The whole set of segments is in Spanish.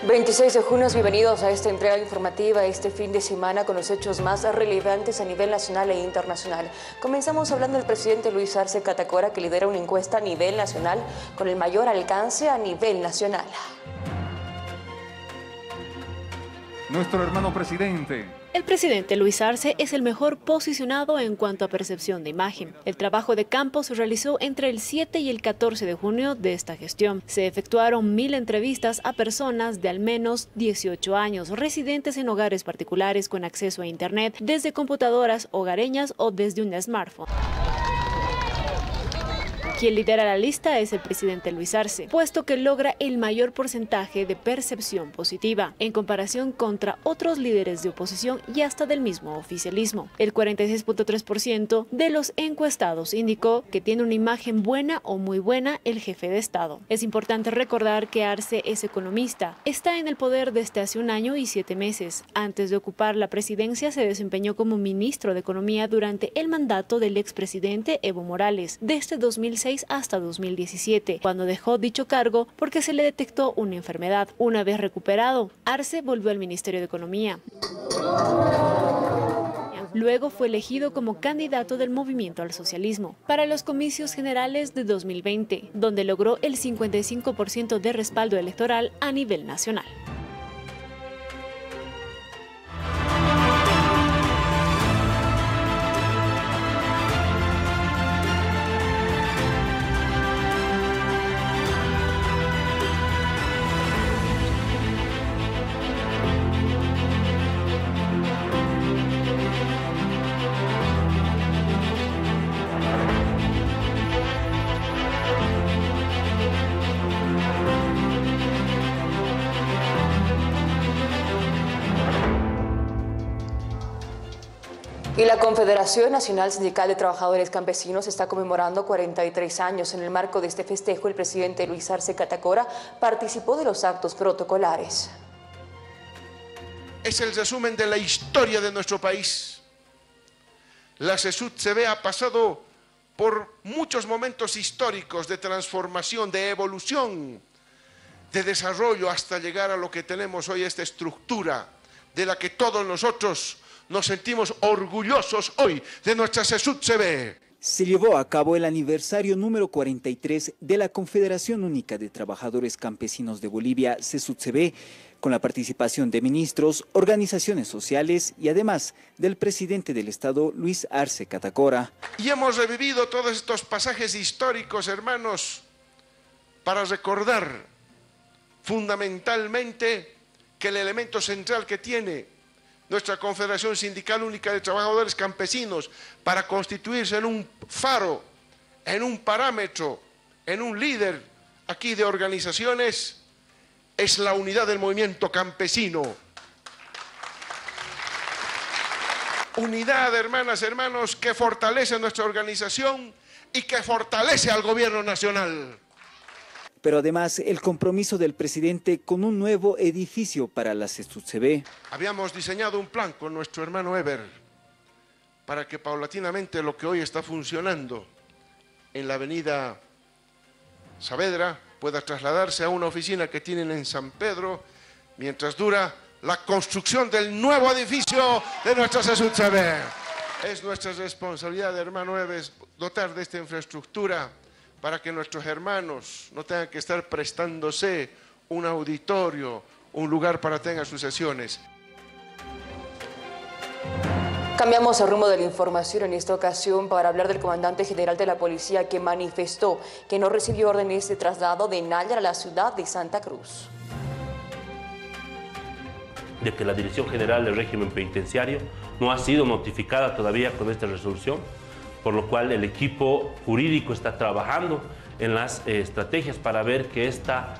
26 de junio, bienvenidos a esta entrega informativa este fin de semana con los hechos más relevantes a nivel nacional e internacional. Comenzamos hablando del presidente Luis Arce Catacora, que lidera una encuesta a nivel nacional con el mayor alcance a nivel nacional. Nuestro hermano presidente. El presidente Luis Arce es el mejor posicionado en cuanto a percepción de imagen. El trabajo de campo se realizó entre el 7 y el 14 de junio de esta gestión. Se efectuaron 1000 entrevistas a personas de al menos 18 años, residentes en hogares particulares con acceso a Internet, desde computadoras hogareñas o desde un smartphone. Quien lidera la lista es el presidente Luis Arce, puesto que logra el mayor porcentaje de percepción positiva, en comparación contra otros líderes de oposición y hasta del mismo oficialismo. El 46.3% de los encuestados indicó que tiene una imagen buena o muy buena el jefe de Estado. Es importante recordar que Arce es economista, está en el poder desde hace 1 año y 7 meses. Antes de ocupar la presidencia se desempeñó como ministro de Economía durante el mandato del expresidente Evo Morales, desde 2006 hasta 2017, cuando dejó dicho cargo porque se le detectó una enfermedad. Una vez recuperado, Arce volvió al Ministerio de Economía. Luego fue elegido como candidato del Movimiento al Socialismo para los comicios generales de 2020, donde logró el 55% de respaldo electoral a nivel nacional. Y la Confederación Nacional Sindical de Trabajadores Campesinos está conmemorando 43 años. En el marco de este festejo, el presidente Luis Arce Catacora participó de los actos protocolares. Es el resumen de la historia de nuestro país. La CESUTCB ha pasado por muchos momentos históricos de transformación, de evolución, de desarrollo, hasta llegar a lo que tenemos hoy, esta estructura de la que todos nosotros nos sentimos orgullosos hoy de nuestra CESUTCB. Se llevó a cabo el aniversario número 43 de la Confederación Única de Trabajadores Campesinos de Bolivia, CESUTCB, con la participación de ministros, organizaciones sociales y además del presidente del Estado, Luis Arce Catacora. Y hemos revivido todos estos pasajes históricos, hermanos, para recordar fundamentalmente que el elemento central que tiene nuestra Confederación Sindical Única de Trabajadores Campesinos para constituirse en un faro, en un parámetro, en un líder aquí de organizaciones, es la unidad del movimiento campesino. Unidad, hermanas, hermanos, que fortalece nuestra organización y que fortalece al gobierno nacional. Pero además el compromiso del presidente con un nuevo edificio para la CESUTCB. Habíamos diseñado un plan con nuestro hermano Eber para que paulatinamente lo que hoy está funcionando en la avenida Saavedra pueda trasladarse a una oficina que tienen en San Pedro mientras dura la construcción del nuevo edificio de nuestra CESUTCB. Es nuestra responsabilidad, hermano Eber, dotar de esta infraestructura para que nuestros hermanos no tengan que estar prestándose un auditorio, un lugar para tener sus sesiones. Cambiamos el rumbo de la información en esta ocasión para hablar del comandante general de la policía, que manifestó que no recibió órdenes de traslado de Nayar a la ciudad de Santa Cruz. De que la Dirección General del Régimen Penitenciario no ha sido notificada todavía con esta resolución, por lo cual el equipo jurídico está trabajando en las estrategias para ver que esta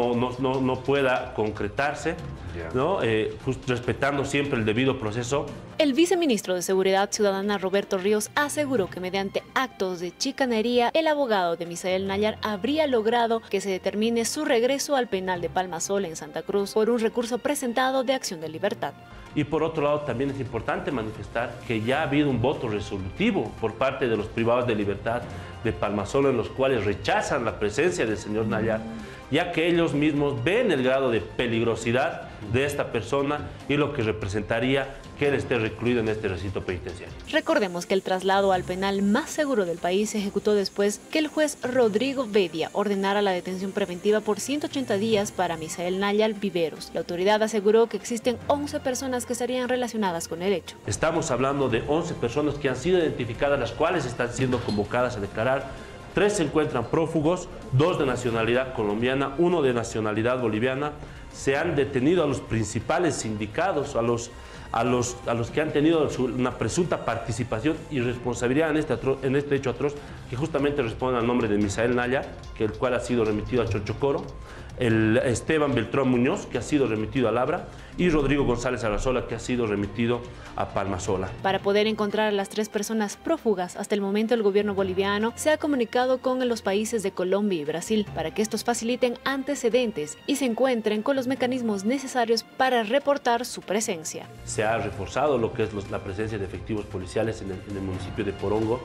no pueda concretarse, ¿no? Respetando siempre el debido proceso El viceministro de Seguridad Ciudadana Roberto Ríos aseguró que mediante actos de chicanería, el abogado de Misael Nayar habría logrado que se determine su regreso al penal de Palmasola en Santa Cruz por un recurso presentado de Acción de Libertad. Y por otro lado, también es importante manifestar que ya ha habido un voto resolutivo por parte de los privados de libertad de Palmasola, en los cuales rechazan la presencia del señor Nayar, ya que ellos mismos ven el grado de peligrosidad de esta persona y lo que representaría que él esté recluido en este recinto penitenciario. Recordemos que el traslado al penal más seguro del país se ejecutó después que el juez Rodrigo Bedia ordenara la detención preventiva por 180 días para Misael Nayar Viveros. La autoridad aseguró que existen 11 personas que estarían relacionadas con el hecho. Estamos hablando de 11 personas que han sido identificadas, las cuales están siendo convocadas a declarar. 3 se encuentran prófugos, 2 de nacionalidad colombiana, 1 de nacionalidad boliviana. Se han detenido a los principales sindicados, a los que han tenido una presunta participación y responsabilidad en este hecho atroz, que justamente responde al nombre de Misael Nayar, el cual ha sido remitido a Chochocoro, el Esteban Beltrán Muñoz, que ha sido remitido a Labra, y Rodrigo González Arrazola, que ha sido remitido a Palmasola. Para poder encontrar a las 3 personas prófugas, hasta el momento el gobierno boliviano se ha comunicado con los países de Colombia y Brasil para que estos faciliten antecedentes y se encuentren con los mecanismos necesarios para reportar su presencia. Se ha reforzado lo que es la presencia de efectivos policiales en el municipio de Porongo.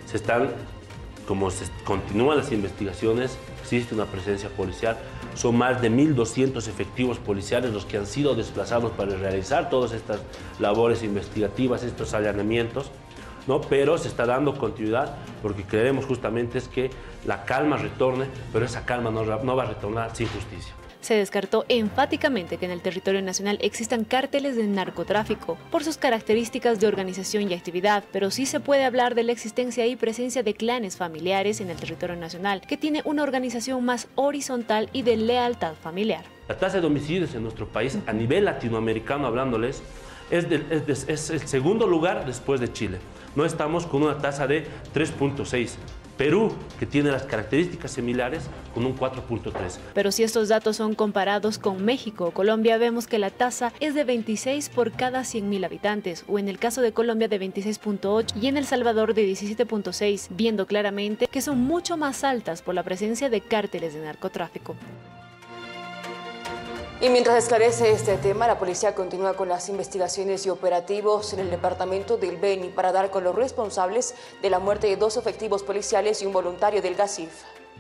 Como se continúan las investigaciones, existe una presencia policial. Son más de 1.200 efectivos policiales los que han sido desplazados para realizar todas estas labores investigativas, estos allanamientos, ¿no? Pero se está dando continuidad porque creemos justamente es que la calma retorne, pero esa calma no va a retornar sin justicia. Se descartó enfáticamente que en el territorio nacional existan cárteles de narcotráfico por sus características de organización y actividad, pero sí se puede hablar de la existencia y presencia de clanes familiares en el territorio nacional, que tiene una organización más horizontal y de lealtad familiar. La tasa de homicidios en nuestro país, a nivel latinoamericano hablándoles, es el segundo lugar después de Chile. No estamos con una tasa de 3.6. Perú, que tiene las características similares, con un 4.3. Pero si estos datos son comparados con México o Colombia, vemos que la tasa es de 26 por cada 100.000 habitantes, o en el caso de Colombia de 26.8 y en El Salvador de 17.6, viendo claramente que son mucho más altas por la presencia de cárteles de narcotráfico. Y mientras esclarece este tema, la policía continúa con las investigaciones y operativos en el departamento del Beni para dar con los responsables de la muerte de 2 efectivos policiales y un voluntario del GACIF.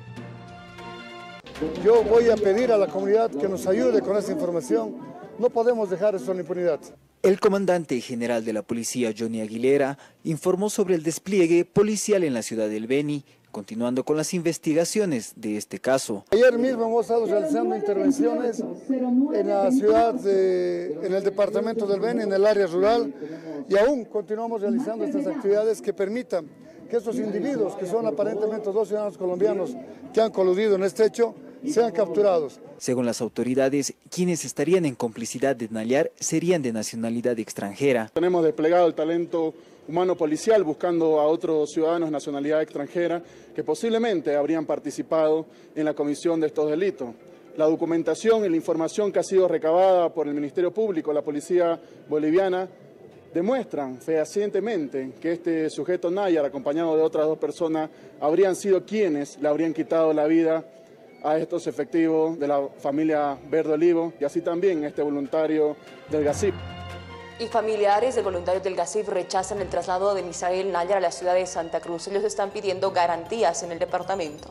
Yo voy a pedir a la comunidad que nos ayude con esta información. No podemos dejar esto en la impunidad. El comandante general de la policía, Johnny Aguilera, informó sobre el despliegue policial en la ciudad del Beni, continuando con las investigaciones de este caso. Ayer mismo hemos estado realizando intervenciones en la ciudad, en el departamento del Beni, en el área rural, y aún continuamos realizando estas actividades que permitan que estos individuos, que son aparentemente 2 ciudadanos colombianos que han coludido en este hecho, sean capturados. Según las autoridades, quienes estarían en complicidad de Nayar serían de nacionalidad extranjera. Tenemos desplegado el talento humano policial buscando a otros ciudadanos de nacionalidad extranjera que posiblemente habrían participado en la comisión de estos delitos. La documentación y la información que ha sido recabada por el Ministerio Público, la Policía Boliviana, demuestran fehacientemente que este sujeto Nayar, acompañado de otras 2 personas, habrían sido quienes le habrían quitado la vida a estos efectivos de la familia Verde Olivo y así también este voluntario del GACIF. Y familiares del voluntario del GACIF rechazan el traslado de Misael Nayar a la ciudad de Santa Cruz. Ellos están pidiendo garantías en el departamento.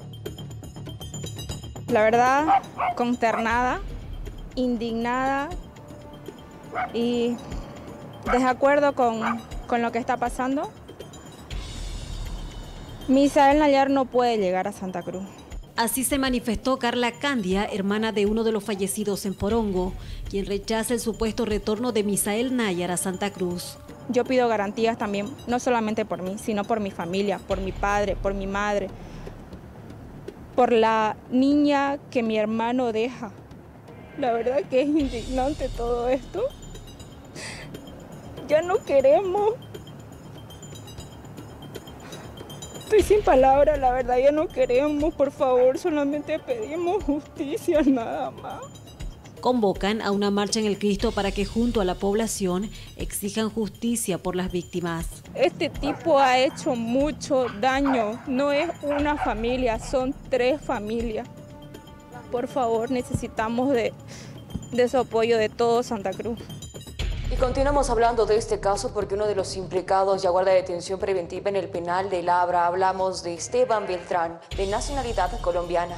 La verdad, consternada, indignada y desacuerdo con lo que está pasando. Misael Nayar no puede llegar a Santa Cruz. Así se manifestó Carla Candia, hermana de uno de los fallecidos en Porongo, quien rechaza el supuesto retorno de Misael Nayar a Santa Cruz. Yo pido garantías también, no solamente por mí, sino por mi familia, por mi padre, por mi madre, por la niña que mi hermano deja. La verdad que es indignante todo esto. Ya no queremos. Estoy sin palabras, la verdad ya no queremos, por favor, solamente pedimos justicia, nada más. Convocan a una marcha en el Cristo para que junto a la población exijan justicia por las víctimas. Este tipo ha hecho mucho daño, no es una familia, son 3 familias. Por favor, necesitamos de su apoyo de todo Santa Cruz. Y continuamos hablando de este caso porque uno de los implicados ya guarda detención preventiva en el penal de Labra. Hablamos de Esteban Beltrán, de nacionalidad colombiana.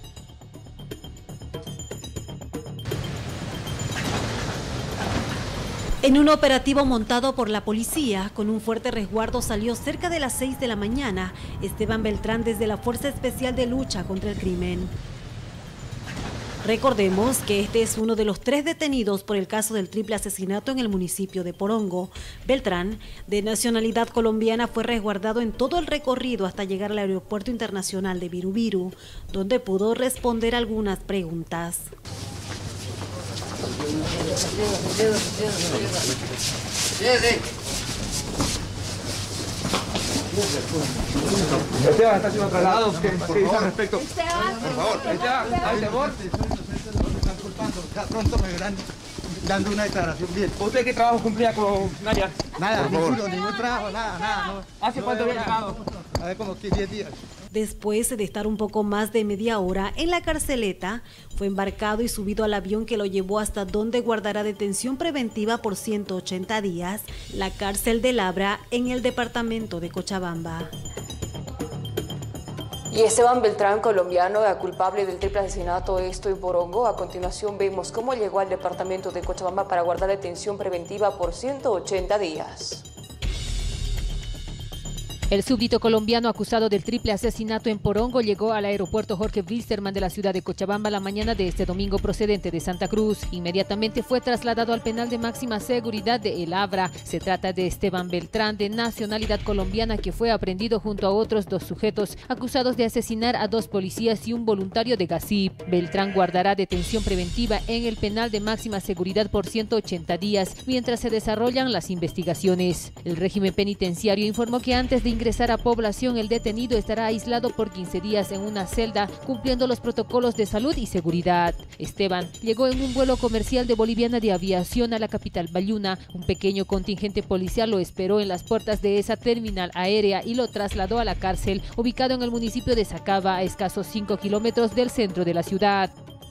En un operativo montado por la policía, con un fuerte resguardo salió cerca de las 6 de la mañana Esteban Beltrán desde la Fuerza Especial de Lucha contra el Crimen. Recordemos que este es uno de los 3 detenidos por el caso del triple asesinato en el municipio de Porongo. Beltrán, de nacionalidad colombiana, fue resguardado en todo el recorrido hasta llegar al Aeropuerto Internacional de Birubiru, donde pudo responder algunas preguntas. Esteban está siendo trasladado. ¿Qué dice al respecto? Esteban, por favor. Esteban, ¿hay temor? Están culpando. Ya pronto me verán dando una declaración bien. ¿Usted qué trabajo cumplía con Naya? Nada, ningún trabajo, nada. No. ¿Hace cuánto había llegado? A ver, como 10 días. Después de estar un poco más de media hora en la carceleta, fue embarcado y subido al avión que lo llevó hasta donde guardará detención preventiva por 180 días, la cárcel de Labra en el departamento de Cochabamba. Y Esteban Beltrán, colombiano, culpable del triple asesinato esto en Porongo. A continuación vemos cómo llegó al departamento de Cochabamba para guardar detención preventiva por 180 días. El súbdito colombiano acusado del triple asesinato en Porongo llegó al aeropuerto Jorge Wilstermann de la ciudad de Cochabamba la mañana de este domingo procedente de Santa Cruz. Inmediatamente fue trasladado al penal de máxima seguridad de El Abra. Se trata de Esteban Beltrán, de nacionalidad colombiana, que fue aprehendido junto a otros 2 sujetos acusados de asesinar a 2 policías y un voluntario de Gasip. Beltrán guardará detención preventiva en el penal de máxima seguridad por 180 días, mientras se desarrollan las investigaciones. El régimen penitenciario informó que antes de ingresar a población, el detenido estará aislado por 15 días en una celda, cumpliendo los protocolos de salud y seguridad. Esteban llegó en un vuelo comercial de Boliviana de Aviación a la capital Bayuna. Un pequeño contingente policial lo esperó en las puertas de esa terminal aérea y lo trasladó a la cárcel, ubicado en el municipio de Sacaba, a escasos 5 kilómetros del centro de la ciudad.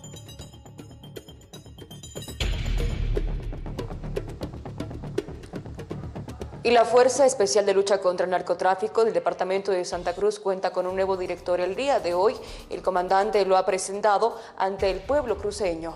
Y la Fuerza Especial de Lucha contra el Narcotráfico del Departamento de Santa Cruz cuenta con un nuevo director. El día de hoy, el comandante lo ha presentado ante el pueblo cruceño.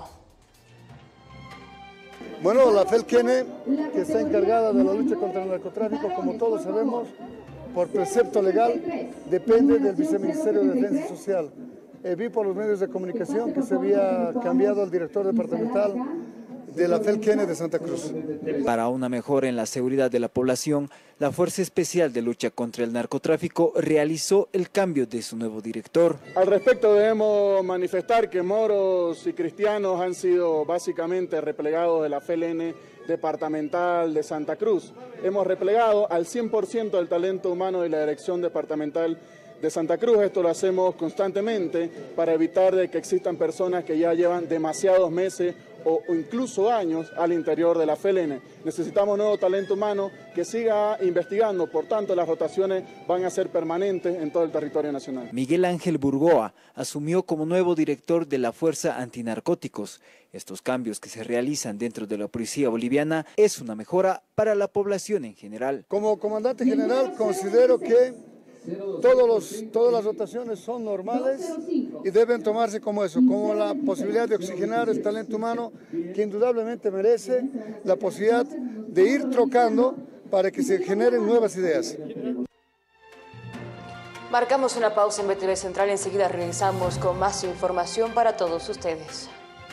Bueno, la FELCN, que está encargada de la lucha contra el narcotráfico, como todos sabemos, por precepto legal, depende del Viceministerio de Defensa Social. Vi por los medios de comunicación que se había cambiado el director departamental de la FELCN de Santa Cruz. Para una mejora en la seguridad de la población, la Fuerza Especial de Lucha contra el Narcotráfico realizó el cambio de su nuevo director. Al respecto debemos manifestar que moros y cristianos han sido básicamente replegados de la FELN departamental de Santa Cruz. Hemos replegado al 100% del talento humano de la dirección departamental de Santa Cruz. Esto lo hacemos constantemente para evitar de que existan personas que ya llevan demasiados meses o incluso años al interior de la FELN. Necesitamos nuevo talento humano que siga investigando, por tanto las rotaciones van a ser permanentes en todo el territorio nacional. Miguel Ángel Burgoa asumió como nuevo director de la Fuerza Antinarcóticos. Estos cambios que se realizan dentro de la policía boliviana es una mejora para la población en general. Como comandante general considero que todas las rotaciones son normales y deben tomarse como eso, como la posibilidad de oxigenar el talento humano que indudablemente merece la posibilidad de ir trocando para que se generen nuevas ideas. Marcamos una pausa en BTV Central, enseguida regresamos con más información para todos ustedes.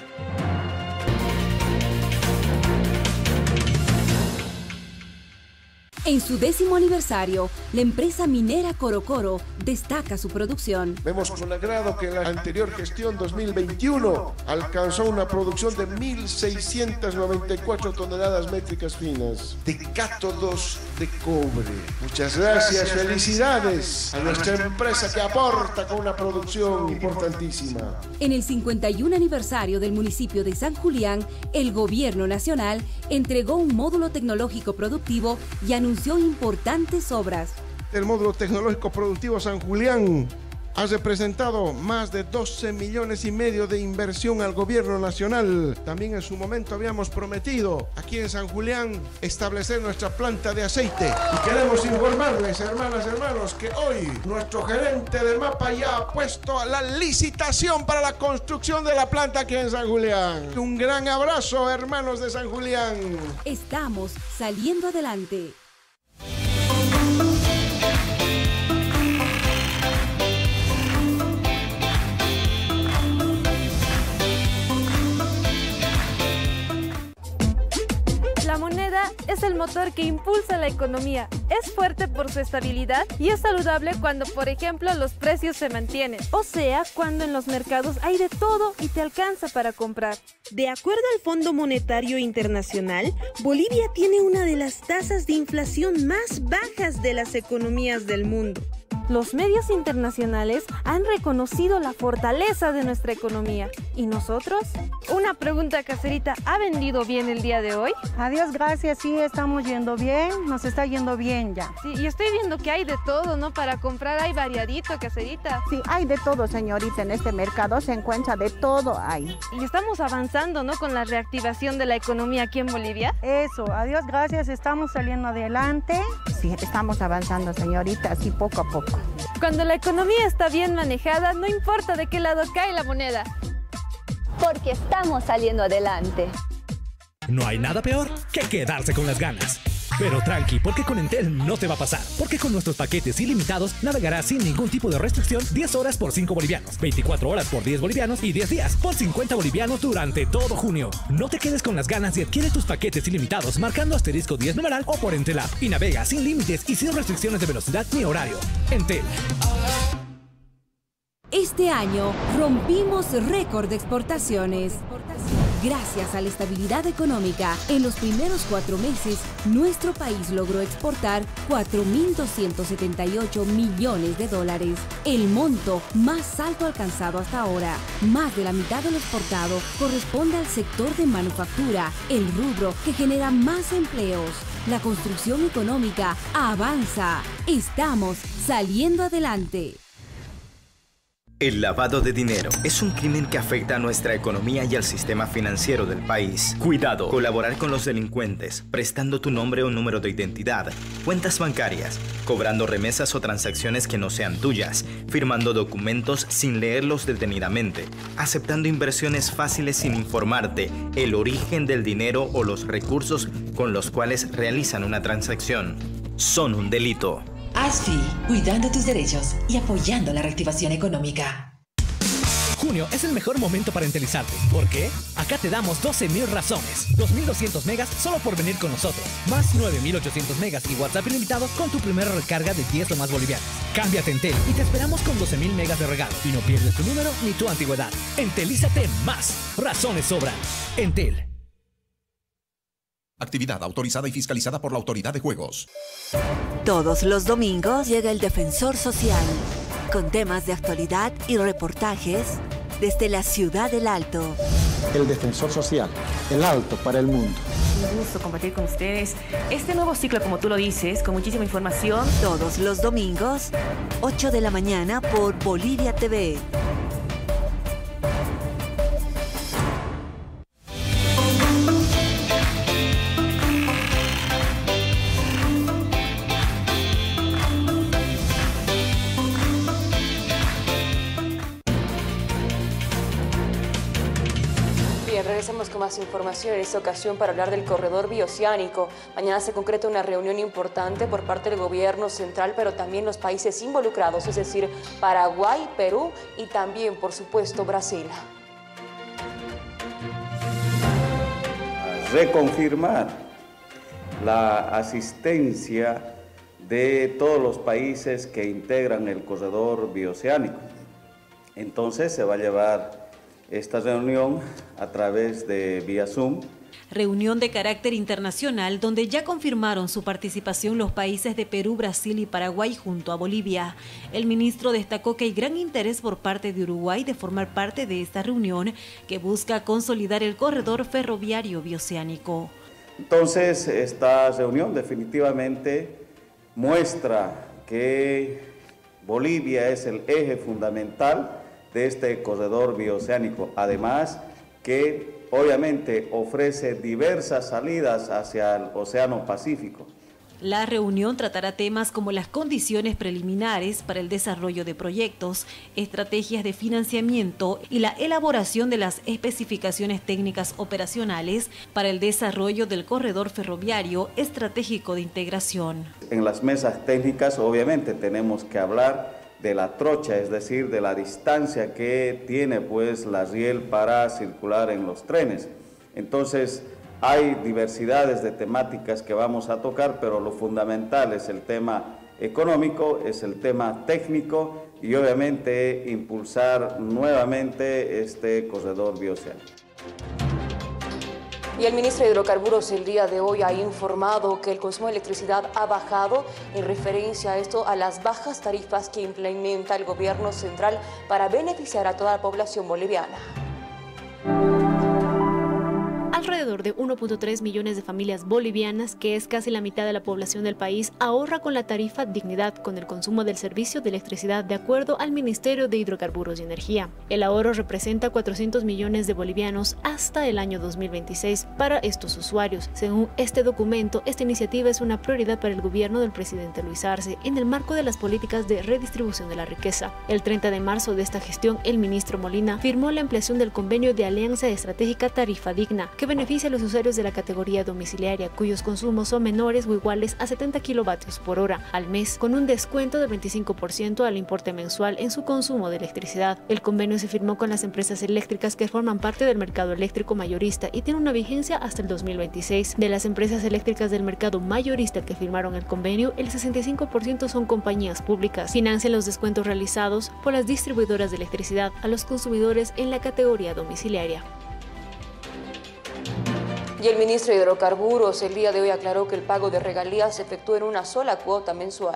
En su 10º aniversario, la empresa minera Corocoro destaca su producción. Vemos con agrado que en la anterior gestión 2021 alcanzó una producción de 1.694 toneladas métricas finas de cátodos de cobre. Muchas gracias, felicidades a nuestra empresa que aporta con una producción importantísima. En el 51 aniversario del municipio de San Julián, el Gobierno Nacional entregó un módulo tecnológico productivo y anunció importantes obras. El módulo tecnológico productivo San Julián ha representado más de 12,5 millones de inversión al gobierno nacional. También en su momento habíamos prometido aquí en San Julián establecer nuestra planta de aceite. Y queremos informarles, hermanas y hermanos, que hoy nuestro gerente de MAPA ya ha puesto la licitación para la construcción de la planta aquí en San Julián. Un gran abrazo, hermanos de San Julián. Estamos saliendo adelante. La moneda es el motor que impulsa la economía. Es fuerte por su estabilidad y es saludable cuando, por ejemplo, los precios se mantienen. O sea, cuando en los mercados hay de todo y te alcanza para comprar. De acuerdo al Fondo Monetario Internacional, Bolivia tiene una de las tasas de inflación más bajas de las economías del mundo. Los medios internacionales han reconocido la fortaleza de nuestra economía. ¿Y nosotros? Una pregunta caserita, ¿ha vendido bien el día de hoy? Adiós, gracias, sí, estamos yendo bien, nos está yendo bien ya. Sí, y estoy viendo que hay de todo, ¿no? Para comprar hay variadito, caserita. Sí, hay de todo, señorita, en este mercado se encuentra de todo hay. Y estamos avanzando, ¿no? Con la reactivación de la economía aquí en Bolivia. Eso, adiós, gracias, estamos saliendo adelante. Sí, estamos avanzando, señorita, así poco a poco. Cuando la economía está bien manejada, no importa de qué lado cae la moneda. Porque estamos saliendo adelante. No hay nada peor que quedarse con las ganas. Pero tranqui, porque con Entel no te va a pasar. Porque con nuestros paquetes ilimitados navegarás sin ningún tipo de restricción 10 horas por 5 bolivianos, 24 horas por 10 bolivianos y 10 días por 50 bolivianos durante todo junio. No te quedes con las ganas y adquiere tus paquetes ilimitados marcando *10 numeral o por Entel App y navega sin límites y sin restricciones de velocidad ni horario. Entel. Este año rompimos récord de exportaciones. Gracias a la estabilidad económica, en los primeros 4 meses, nuestro país logró exportar $4.278 millones, el monto más alto alcanzado hasta ahora. Más de la mitad de lo exportado corresponde al sector de manufactura, el rubro que genera más empleos. La construcción económica avanza. Estamos saliendo adelante. El lavado de dinero es un crimen que afecta a nuestra economía y al sistema financiero del país. Cuidado, colaborar con los delincuentes, prestando tu nombre o número de identidad, cuentas bancarias, cobrando remesas o transacciones que no sean tuyas, firmando documentos sin leerlos detenidamente, aceptando inversiones fáciles sin informarte el origen del dinero o los recursos con los cuales realizan una transacción. Son un delito. ASFI, cuidando tus derechos y apoyando la reactivación económica. Junio es el mejor momento para entelizarte. ¿Por qué? Acá te damos 12,000 razones. 2,200 megas solo por venir con nosotros. Más 9,800 megas y WhatsApp ilimitado con tu primera recarga de 10 o más bolivianos. Cámbiate a Entel y te esperamos con 12,000 megas de regalo. Y no pierdes tu número ni tu antigüedad. Entelízate más. Razones sobran. Entel. Actividad autorizada y fiscalizada por la Autoridad de Juegos. Todos los domingos llega el Defensor Social, con temas de actualidad y reportajes desde la ciudad del Alto. El Defensor Social, el Alto para el mundo. Un gusto compartir con ustedes este nuevo ciclo, como tú lo dices, con muchísima información. Todos los domingos, 8 de la mañana por Bolivia TV. Regresamos con más información en esta ocasión para hablar del corredor bioceánico. Mañana se concreta una reunión importante por parte del gobierno central, pero también los países involucrados, es decir, Paraguay, Perú y también, por supuesto, Brasil. Reconfirmar la asistencia de todos los países que integran el corredor bioceánico. Entonces se va a llevar esta reunión a través de vía Zoom. Reunión de carácter internacional donde ya confirmaron su participación los países de Perú, Brasil y Paraguay junto a Bolivia. El ministro destacó que hay gran interés por parte de Uruguay de formar parte de esta reunión que busca consolidar el corredor ferroviario bioceánico. Entonces, esta reunión definitivamente muestra que Bolivia es el eje fundamental de este corredor bioceánico, además que obviamente ofrece diversas salidas hacia el Océano Pacífico. La reunión tratará temas como las condiciones preliminares para el desarrollo de proyectos, estrategias de financiamiento y la elaboración de las especificaciones técnicas operacionales para el desarrollo del corredor ferroviario estratégico de integración. En las mesas técnicas obviamente tenemos que hablar de la trocha, es decir, de la distancia que tiene pues la riel para circular en los trenes. Entonces, hay diversidades de temáticas que vamos a tocar, pero lo fundamental es el tema económico, es el tema técnico y obviamente impulsar nuevamente este corredor bioceánico. Y el ministro de Hidrocarburos el día de hoy ha informado que el consumo de electricidad ha bajado en referencia a esto, a las bajas tarifas que implementa el gobierno central para beneficiar a toda la población boliviana. Alrededor de 1.3 millones de familias bolivianas, que es casi la mitad de la población del país, ahorra con la tarifa Dignidad con el consumo del servicio de electricidad de acuerdo al Ministerio de Hidrocarburos y Energía. El ahorro representa 400 millones de bolivianos hasta el año 2026 para estos usuarios. Según este documento, esta iniciativa es una prioridad para el gobierno del presidente Luis Arce en el marco de las políticas de redistribución de la riqueza. El 30 de marzo de esta gestión, el ministro Molina firmó la ampliación del convenio de Alianza Estratégica Tarifa Digna, que beneficia a los usuarios de la categoría domiciliaria cuyos consumos son menores o iguales a 70 kilovatios por hora al mes, con un descuento del 25% al importe mensual en su consumo de electricidad. El convenio se firmó con las empresas eléctricas que forman parte del mercado eléctrico mayorista y tiene una vigencia hasta el 2026. De las empresas eléctricas del mercado mayorista que firmaron el convenio, el 65% son compañías públicas. Financian los descuentos realizados por las distribuidoras de electricidad a los consumidores en la categoría domiciliaria. Y el ministro de Hidrocarburos el día de hoy aclaró que el pago de regalías se efectúa en una sola cuota mensual.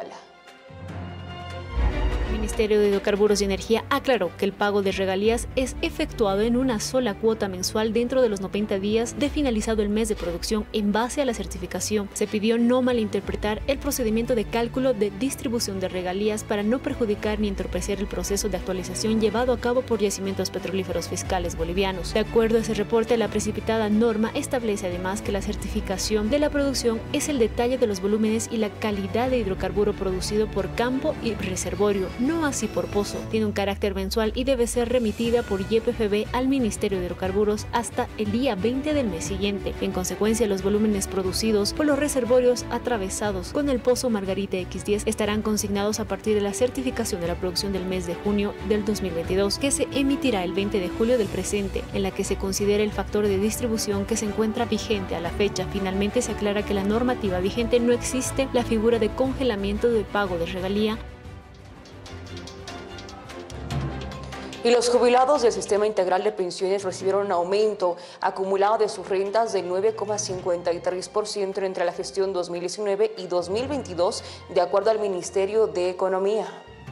El Ministerio de Hidrocarburos y Energía aclaró que el pago de regalías es efectuado en una sola cuota mensual dentro de los 90 días de finalizado el mes de producción en base a la certificación. Se pidió no malinterpretar el procedimiento de cálculo de distribución de regalías para no perjudicar ni entorpecer el proceso de actualización llevado a cabo por Yacimientos Petrolíferos Fiscales Bolivianos. De acuerdo a ese reporte, la precipitada norma establece además que la certificación de la producción es el detalle de los volúmenes y la calidad de hidrocarburo producido por campo y reservorio, no así por pozo. Tiene un carácter mensual y debe ser remitida por YPFB al Ministerio de Hidrocarburos hasta el día 20 del mes siguiente. En consecuencia, los volúmenes producidos por los reservorios atravesados con el pozo Margarita X10 estarán consignados a partir de la certificación de la producción del mes de junio del 2022, que se emitirá el 20 de julio del presente, en la que se considera el factor de distribución que se encuentra vigente a la fecha. Finalmente, se aclara que la normativa vigente no existe la figura de congelamiento del pago de regalía. Y los jubilados del Sistema Integral de Pensiones recibieron un aumento acumulado de sus rentas del 9,53% entre la gestión 2019 y 2022, de acuerdo al Ministerio de Economía.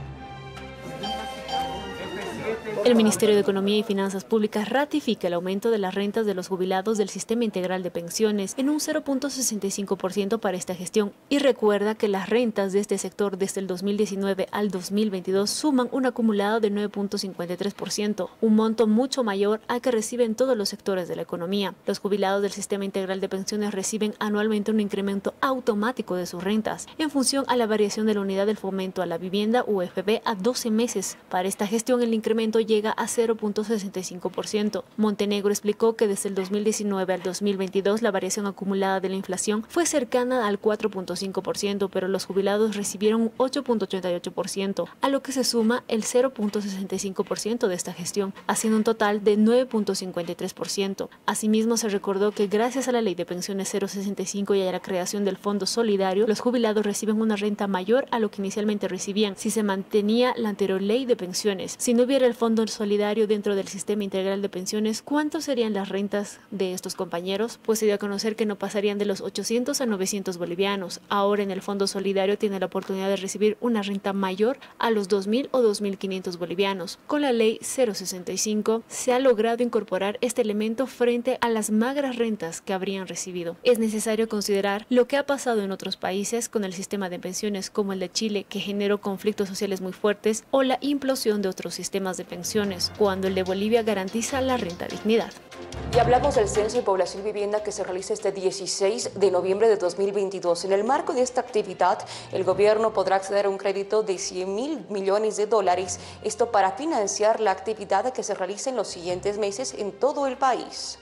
El Ministerio de Economía y Finanzas Públicas ratifica el aumento de las rentas de los jubilados del Sistema Integral de Pensiones en un 0,65% para esta gestión y recuerda que las rentas de este sector desde el 2019 al 2022 suman un acumulado de 9,53%, un monto mucho mayor al que reciben todos los sectores de la economía. Los jubilados del Sistema Integral de Pensiones reciben anualmente un incremento automático de sus rentas en función a la variación de la Unidad del Fomento a la Vivienda UFB a 12 meses. Para esta gestión el incremento llega a 0,65%. Montenegro explicó que desde el 2019 al 2022 la variación acumulada de la inflación fue cercana al 4,5%, pero los jubilados recibieron un 8,88%, a lo que se suma el 0,65% de esta gestión, haciendo un total de 9,53%. Asimismo, se recordó que gracias a la Ley de Pensiones 065 y a la creación del Fondo Solidario, los jubilados reciben una renta mayor a lo que inicialmente recibían si se mantenía la anterior Ley de Pensiones. Si no hubiera el Fondo fondo solidario dentro del sistema integral de pensiones, ¿cuántas serían las rentas de estos compañeros? Pues se dio a conocer que no pasarían de los 800 a 900 bolivianos. Ahora en el fondo solidario tiene la oportunidad de recibir una renta mayor a los 2.000 o 2.500 bolivianos. Con la ley 065 se ha logrado incorporar este elemento frente a las magras rentas que habrían recibido. Es necesario considerar lo que ha pasado en otros países con el sistema de pensiones como el de Chile, que generó conflictos sociales muy fuertes, o la implosión de otros sistemas de pensiones, cuando el de Bolivia garantiza la renta dignidad. Y hablamos del Censo de Población y Vivienda que se realiza este 16 de noviembre de 2022. En el marco de esta actividad, el gobierno podrá acceder a un crédito de 100.000 millones de dólares, esto para financiar la actividad que se realiza en los siguientes meses en todo el país.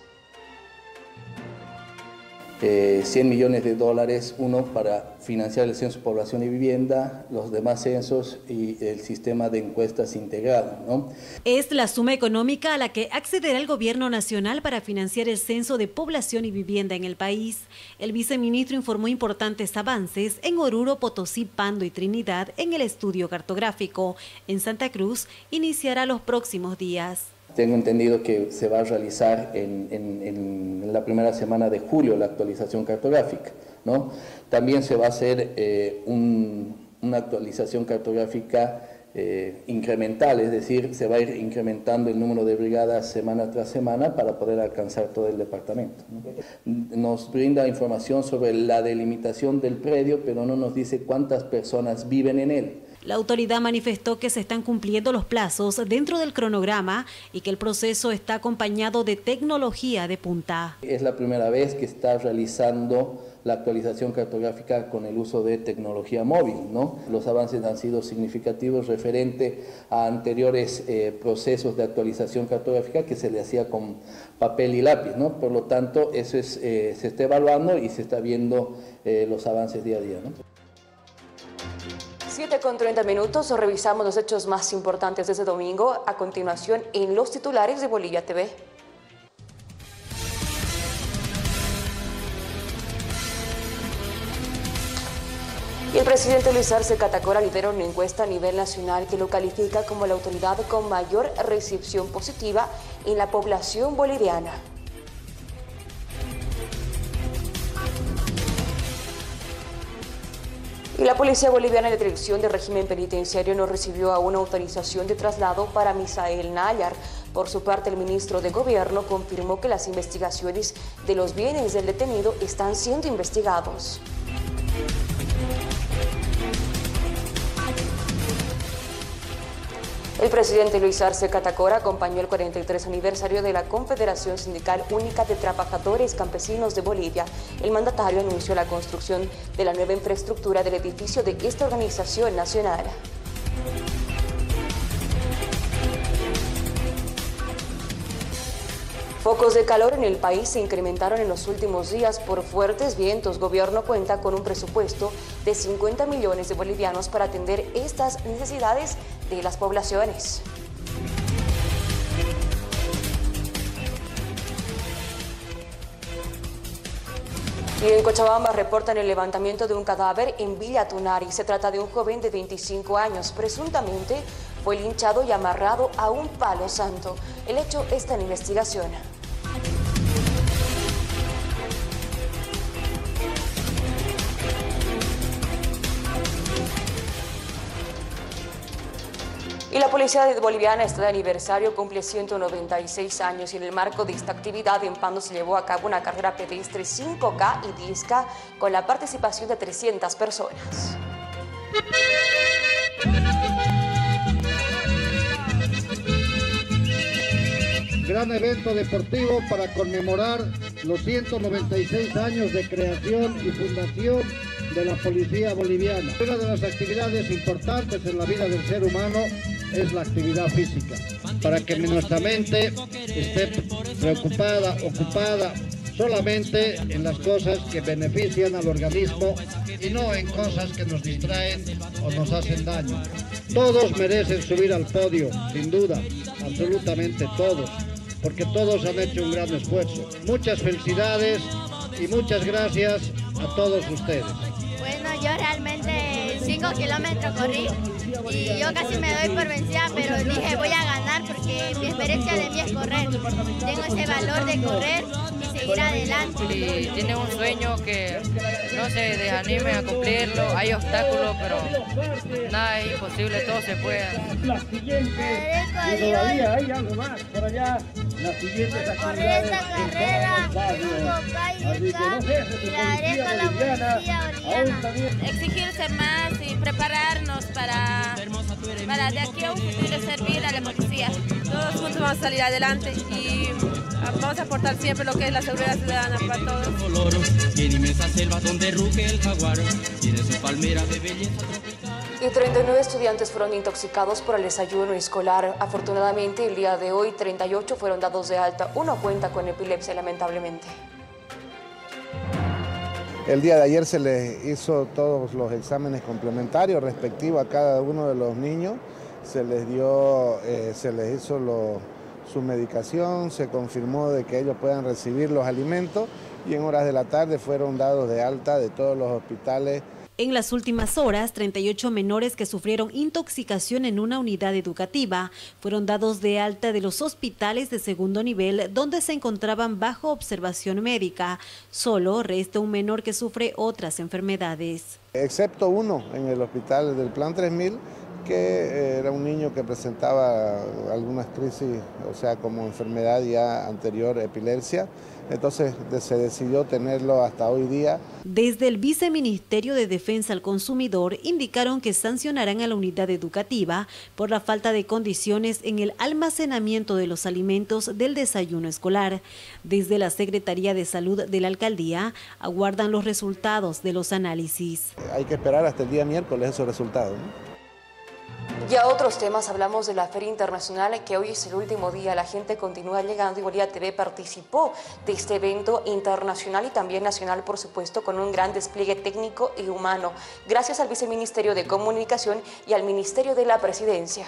100 millones de dólares, uno para financiar el Censo de Población y Vivienda, los demás censos y el sistema de encuestas integrado, ¿no? Es la suma económica a la que accederá el Gobierno Nacional para financiar el Censo de Población y Vivienda en el país. El viceministro informó importantes avances en Oruro, Potosí, Pando y Trinidad en el estudio cartográfico. En Santa Cruz iniciará los próximos días. Tengo entendido que se va a realizar en la primera semana de julio la actualización cartográfica, ¿no? También se va a hacer una actualización cartográfica incremental, es decir, se va a ir incrementando el número de brigadas semana tras semana para poder alcanzar todo el departamento, ¿no? Nos brinda información sobre la delimitación del predio, pero no nos dice cuántas personas viven en él. La autoridad manifestó que se están cumpliendo los plazos dentro del cronograma y que el proceso está acompañado de tecnología de punta. Es la primera vez que está realizando la actualización cartográfica con el uso de tecnología móvil, ¿no? Los avances han sido significativos referente a anteriores procesos de actualización cartográfica que se le hacía con papel y lápiz, ¿no? Por lo tanto, eso es, se está evaluando y se está viendo los avances día a día, ¿no? 7:30, revisamos los hechos más importantes de este domingo. A continuación, en los titulares de Bolivia TV. Y el presidente Luis Arce Catacora lidera una encuesta a nivel nacional que lo califica como la autoridad con mayor recepción positiva en la población boliviana. Y la Policía Boliviana de Dirección de Régimen Penitenciario no recibió aún autorización de traslado para Misael Nayar. Por su parte, el ministro de Gobierno confirmó que las investigaciones de los bienes del detenido están siendo investigados. El presidente Luis Arce Catacora acompañó el 43 aniversario de la Confederación Sindical Única de Trabajadores Campesinos de Bolivia. El mandatario anunció la construcción de la nueva infraestructura del edificio de esta organización nacional. Focos de calor en el país se incrementaron en los últimos días por fuertes vientos. Gobierno cuenta con un presupuesto de 50 millones de bolivianos para atender estas necesidades de las poblaciones. Y en Cochabamba reportan el levantamiento de un cadáver en Villa Tunari. Se trata de un joven de 25 años. Presuntamente fue linchado y amarrado a un palo santo. El hecho está en investigación. Y la Policía Boliviana está de aniversario, cumple 196 años y en el marco de esta actividad en Pando se llevó a cabo una carrera pedestre 5K y 10K con la participación de 300 personas. Gran evento deportivo para conmemorar los 196 años de creación y fundación de la Policía Boliviana. Una de las actividades importantes en la vida del ser humano es la actividad física, para que nuestra mente esté preocupada, ocupada solamente en las cosas que benefician al organismo y no en cosas que nos distraen o nos hacen daño. Todos merecen subir al podio, sin duda, absolutamente todos, porque todos han hecho un gran esfuerzo. Muchas felicidades y muchas gracias a todos ustedes. Bueno, yo realmente 5 kilómetros corrí y yo casi me doy por vencida, pero dije voy a ganar porque porque mi experiencia de mí es correr. Tengo ese valor de correr y seguir adelante. Si tiene un sueño que no se desanime a cumplirlo, hay obstáculos, pero nada es imposible, todo se puede. Todavía hay algo más por allá. Las siguientes actividades esta carrera y la haré con la policía boliviana. Exigir ser más y prepararnos para de aquí a un futuro servir a la policía. Todos juntos vamos a salir adelante y vamos a aportar siempre lo que es la seguridad ciudadana para todos. Tiene inmensa selva donde ruge el jaguar, tiene su palmera de belleza tropical. Y 39 estudiantes fueron intoxicados por el desayuno escolar. Afortunadamente, el día de hoy, 38 fueron dados de alta. Uno cuenta con epilepsia, lamentablemente. El día de ayer se les hizo todos los exámenes complementarios respectivos a cada uno de los niños. Se les hizo su medicación, se confirmó de que ellos puedan recibir los alimentos y en horas de la tarde fueron dados de alta de todos los hospitales. En las últimas horas, 38 menores que sufrieron intoxicación en una unidad educativa fueron dados de alta de los hospitales de segundo nivel donde se encontraban bajo observación médica. Solo resta un menor que sufre otras enfermedades. Excepto uno en el hospital del Plan 3000, que era un niño que presentaba algunas crisis, o sea, como enfermedad ya anterior, epilepsia. Entonces se decidió tenerlo hasta hoy día. Desde el Viceministerio de Defensa al Consumidor indicaron que sancionarán a la unidad educativa por la falta de condiciones en el almacenamiento de los alimentos del desayuno escolar. Desde la Secretaría de Salud de la Alcaldía aguardan los resultados de los análisis. Hay que esperar hasta el día miércoles esos resultados, ¿no? Y a otros temas, hablamos de la Feria Internacional, que hoy es el último día, la gente continúa llegando y Bolivia TV participó de este evento internacional y también nacional, por supuesto, con un gran despliegue técnico y humano, gracias al Viceministerio de Comunicación y al Ministerio de la Presidencia.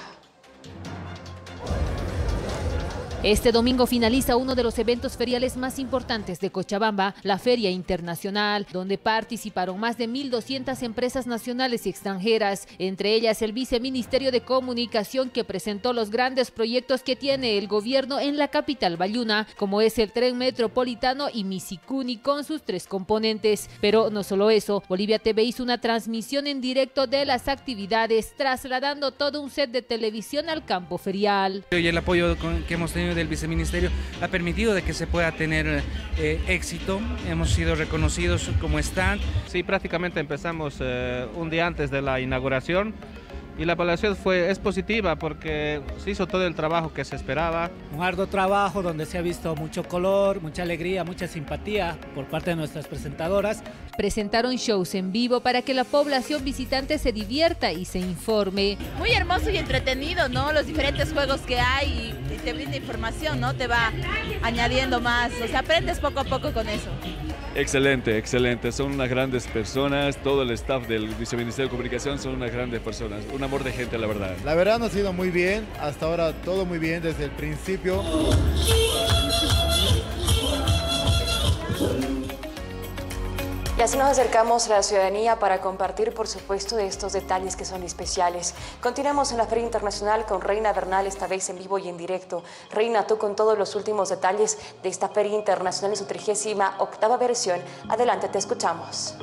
Este domingo finaliza uno de los eventos feriales más importantes de Cochabamba, la Feria Internacional, donde participaron más de 1.200 empresas nacionales y extranjeras, entre ellas el Viceministerio de Comunicación, que presentó los grandes proyectos que tiene el gobierno en la capital bayuna, como es el tren metropolitano y Misicuni con sus 3 componentes. Pero no solo eso, Bolivia TV hizo una transmisión en directo de las actividades, trasladando todo un set de televisión al campo ferial. Y el apoyo que hemos tenido del viceministerio ha permitido de que se pueda tener éxito. Hemos sido reconocidos como stand. Sí, prácticamente empezamos un día antes de la inauguración y la evaluación es positiva porque se hizo todo el trabajo que se esperaba. Un arduo trabajo donde se ha visto mucho color, mucha alegría, mucha simpatía por parte de nuestras presentadoras. Presentaron shows en vivo para que la población visitante se divierta y se informe. Muy hermoso y entretenido, ¿no? Los diferentes juegos que hay y te brinda información, ¿no? Te va añadiendo más, o sea, aprendes poco a poco con eso. Excelente, excelente. Son unas grandes personas, todo el staff del Viceministerio de Comunicación son unas grandes personas. Un amor de gente, la verdad. La verdad nos ha ido muy bien, hasta ahora todo muy bien desde el principio. Y así nos acercamos a la ciudadanía para compartir, por supuesto, de estos detalles que son especiales. Continuamos en la Feria Internacional con Reina Bernal, esta vez en vivo y en directo. Reina, tú con todos los últimos detalles de esta Feria Internacional en su 38ª versión. Adelante, te escuchamos.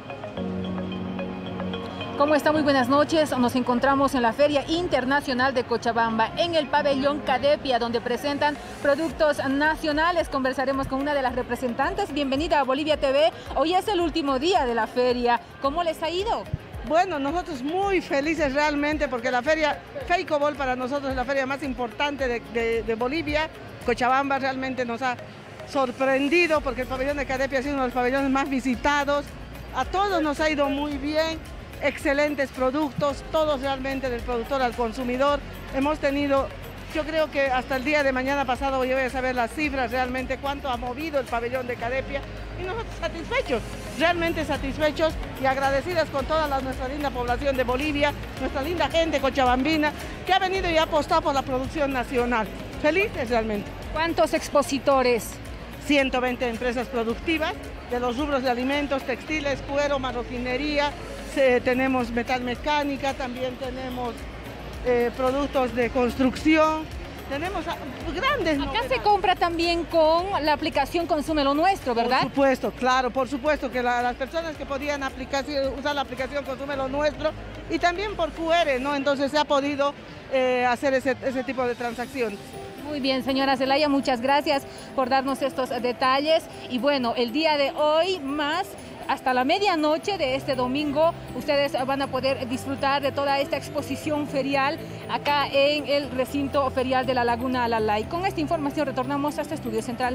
¿Cómo está? Muy buenas noches. Nos encontramos en la Feria Internacional de Cochabamba, en el pabellón Cadepia, donde presentan productos nacionales. Conversaremos con una de las representantes. Bienvenida a Bolivia TV. Hoy es el último día de la feria. ¿Cómo les ha ido? Bueno, nosotros muy felices realmente porque la feria Feicobol para nosotros es la feria más importante de Bolivia. Cochabamba realmente nos ha sorprendido porque el pabellón de Cadepia ha sido uno de los pabellones más visitados. A todos nos ha ido muy bien. Excelentes productos, todos realmente del productor al consumidor. Hemos tenido, yo creo que hasta el día de mañana pasado voy a saber las cifras realmente, cuánto ha movido el pabellón de Cadepia y nosotros satisfechos, realmente satisfechos y agradecidas con toda nuestra linda población de Bolivia, nuestra linda gente cochabambina que ha venido y ha apostado por la producción nacional. Felices realmente. ¿Cuántos expositores? 120 empresas productivas de los rubros de alimentos, textiles, cuero, marroquinería. Tenemos metal mecánica, también tenemos productos de construcción, Tenemos grandes novedades. Acá se compra también con la aplicación Consume lo Nuestro, ¿verdad? Por supuesto, claro, por supuesto que las personas que podían usar la aplicación Consume lo Nuestro y también por QR, ¿no? Entonces se ha podido hacer ese tipo de transacciones. Muy bien, señora Zelaya, muchas gracias por darnos estos detalles. Y bueno, el día de hoy más hasta la medianoche de este domingo, ustedes van a poder disfrutar de toda esta exposición ferial acá en el recinto ferial de la Laguna Alalay. Con esta información retornamos a este estudio central.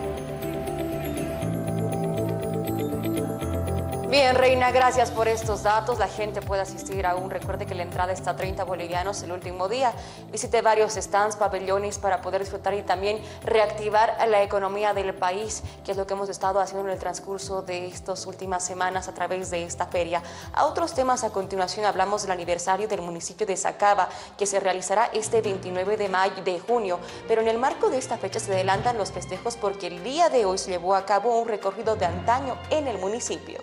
Bien, Reina, gracias por estos datos. La gente puede asistir aún. Recuerde que la entrada está a 30 bolivianos el último día. Visite varios stands, pabellones para poder disfrutar y también reactivar la economía del país, que es lo que hemos estado haciendo en el transcurso de estas últimas semanas a través de esta feria. A otros temas a continuación hablamos del aniversario del municipio de Sacaba, que se realizará este 29 de junio. Pero en el marco de esta fecha se adelantan los festejos porque el día de hoy se llevó a cabo un recorrido de antaño en el municipio.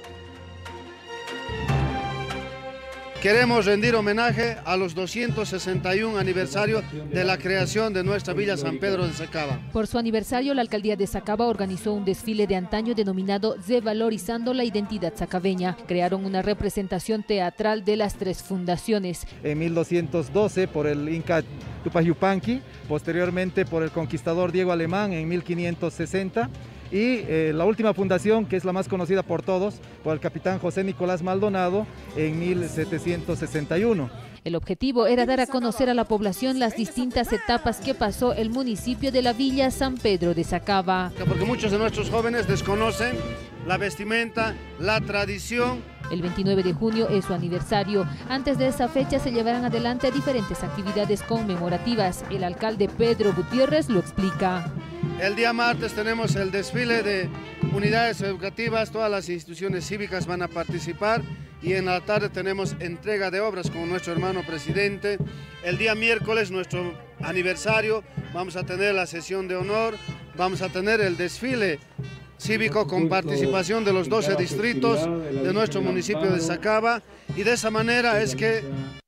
Queremos rendir homenaje a los 261 aniversarios de la creación de nuestra Villa San Pedro de Sacaba. Por su aniversario, la alcaldía de Sacaba organizó un desfile de antaño denominado Revalorizando la Identidad Sacabeña. Crearon una representación teatral de las tres fundaciones. En 1212 por el Inca Tupac Yupanqui, posteriormente por el conquistador Diego Alemán en 1560. Y la última fundación, que es la más conocida por todos, por el capitán José Nicolás Maldonado en 1761. El objetivo era dar a conocer a la población las distintas etapas que pasó el municipio de la Villa San Pedro de Sacaba. Porque muchos de nuestros jóvenes desconocen la vestimenta, la tradición. El 29 de junio es su aniversario. Antes de esa fecha se llevarán adelante diferentes actividades conmemorativas. El alcalde Pedro Gutiérrez lo explica. El día martes tenemos el desfile de unidades educativas, todas las instituciones cívicas van a participar y en la tarde tenemos entrega de obras con nuestro hermano presidente. El día miércoles, nuestro aniversario, vamos a tener la sesión de honor, vamos a tener el desfile cívico con participación de los 12 distritos de nuestro municipio de Sacaba y de esa manera es que...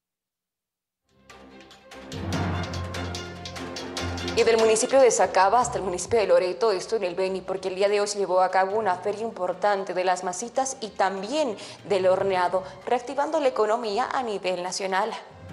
Y del municipio de Sacaba hasta el municipio de Loreto, esto en el Beni, porque el día de hoy se llevó a cabo una feria importante de las masitas y también del horneado, reactivando la economía a nivel nacional.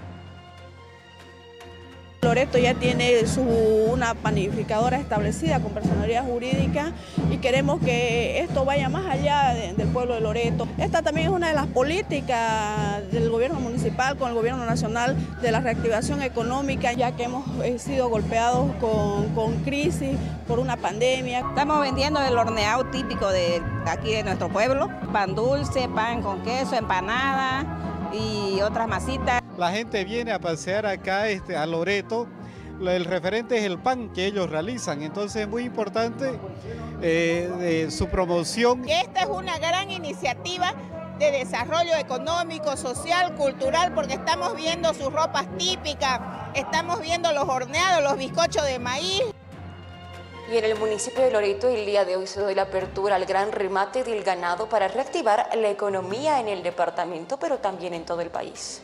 Loreto ya tiene una panificadora establecida con personería jurídica y queremos que esto vaya más allá del pueblo de Loreto. Esta también es una de las políticas del gobierno municipal con el gobierno nacional de la reactivación económica, ya que hemos sido golpeados con crisis por una pandemia. Estamos vendiendo el horneado típico de aquí de nuestro pueblo, pan dulce, pan con queso, empanada y otras masitas. La gente viene a pasear acá a Loreto, el referente es el pan que ellos realizan, entonces es muy importante su promoción. Esta es una gran iniciativa de desarrollo económico, social, cultural, porque estamos viendo sus ropas típicas, estamos viendo los horneados, los bizcochos de maíz. Y en el municipio de Loreto el día de hoy se dio la apertura al gran remate del ganado para reactivar la economía en el departamento, pero también en todo el país.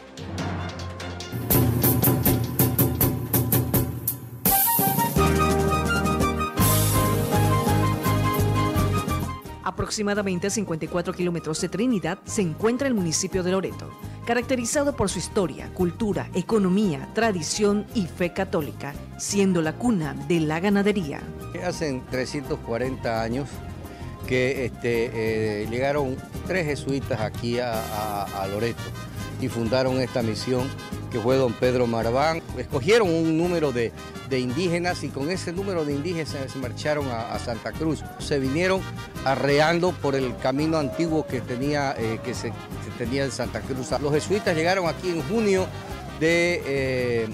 Aproximadamente a 54 kilómetros de Trinidad se encuentra el municipio de Loreto, caracterizado por su historia, cultura, economía, tradición y fe católica, siendo la cuna de la ganadería. Hace 340 años que llegaron 3 jesuitas aquí a Loreto y fundaron esta misión que fue don Pedro Marván. Escogieron un número de indígenas y con ese número de indígenas se marcharon a Santa Cruz. Se vinieron arreando por el camino antiguo que se tenía en Santa Cruz. Los jesuitas llegaron aquí en junio de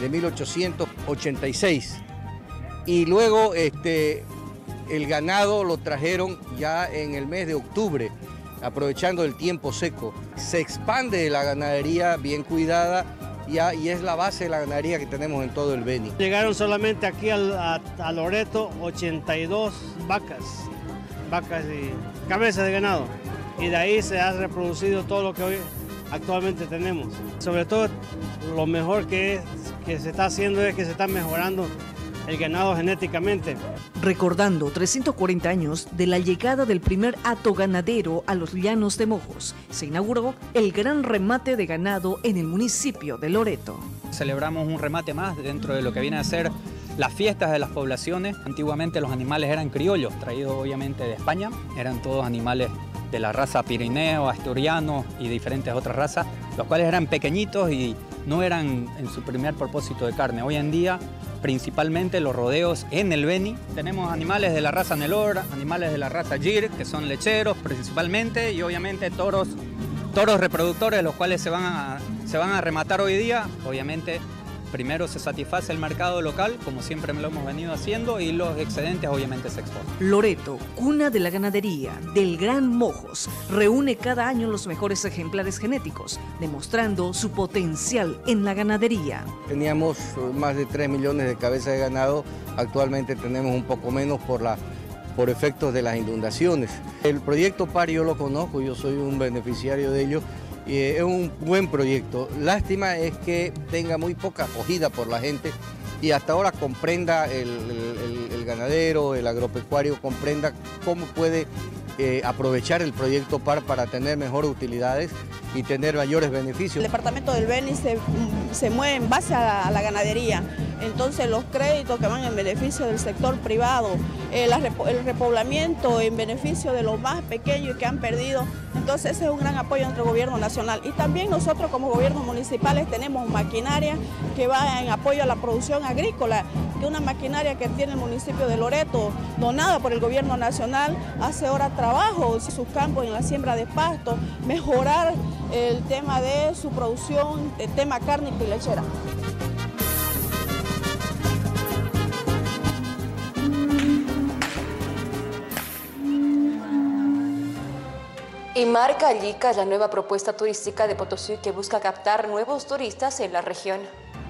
1886 y luego el ganado lo trajeron ya en el mes de octubre, aprovechando el tiempo seco. Se expande la ganadería bien cuidada y es la base de la ganadería que tenemos en todo el Beni. Llegaron solamente aquí a Loreto 82 vacas y cabezas de ganado, y de ahí se ha reproducido todo lo que hoy actualmente tenemos. Sobre todo lo mejor que se está haciendo es que se está mejorando el ganado genéticamente. Recordando 340 años de la llegada del primer hato ganadero a los llanos de Mojos, se inauguró el gran remate de ganado en el municipio de Loreto. Celebramos un remate más dentro de lo que viene a ser las fiestas de las poblaciones. Antiguamente los animales eran criollos, traídos obviamente de España, eran todos animales de la raza pirineo, asturiano y diferentes otras razas, los cuales eran pequeñitos y no eran en su primer propósito de carne. Hoy en día, principalmente los rodeos en el Beni, tenemos animales de la raza Nelor, animales de la raza Gir, que son lecheros principalmente, y obviamente toros reproductores, los cuales se van a rematar hoy día. Obviamente, primero se satisface el mercado local, como siempre lo hemos venido haciendo, y los excedentes obviamente se exportan. Loreto, cuna de la ganadería del Gran Mojos, reúne cada año los mejores ejemplares genéticos, demostrando su potencial en la ganadería. Teníamos más de 3 millones de cabezas de ganado, actualmente tenemos un poco menos por efectos de las inundaciones. El proyecto PAR yo lo conozco, yo soy un beneficiario de ello. Es un buen proyecto. Lástima es que tenga muy poca acogida por la gente y hasta ahora comprenda el ganadero, el agropecuario, comprenda cómo puede aprovechar el proyecto PAR para tener mejores utilidades y tener mayores beneficios. El departamento del Beni se mueve en base a la ganadería. Entonces los créditos que van en beneficio del sector privado, el repoblamiento en beneficio de los más pequeños que han perdido, entonces ese es un gran apoyo entre el gobierno nacional. Y también nosotros como gobiernos municipales tenemos maquinaria que va en apoyo a la producción agrícola, que una maquinaria que tiene el municipio de Loreto, donada por el gobierno nacional, hace ahora trabajo en sus campos, en la siembra de pasto, mejorar el tema de su producción, el tema cárnico y lechera. Y marca Llica la nueva propuesta turística de Potosí que busca captar nuevos turistas en la región.